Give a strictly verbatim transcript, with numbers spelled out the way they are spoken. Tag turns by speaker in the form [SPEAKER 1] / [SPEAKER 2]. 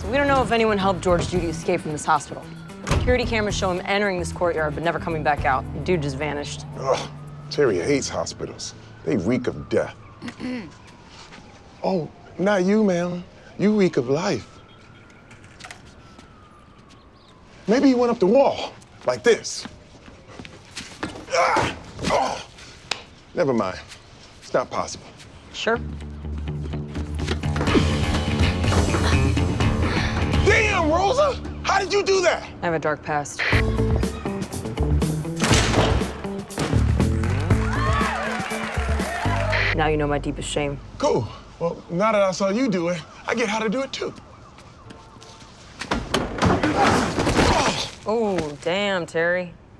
[SPEAKER 1] So we don't know if anyone helped George Judy escape from this hospital. Security cameras show him entering this courtyard, but never coming back out. The dude just vanished.
[SPEAKER 2] Ugh, Terry hates hospitals. They reek of death. Oh, not you, ma'am. You reek of life. Maybe he went up the wall, like this. Ah! Oh! Never mind. It's not possible.
[SPEAKER 1] Sure.
[SPEAKER 2] Damn, Rosa! How did you do that?
[SPEAKER 1] I have a dark past. Now you know my deepest shame.
[SPEAKER 2] Cool. Well, now that I saw you do it, I get how to do it too.
[SPEAKER 1] Oh, damn, Terry.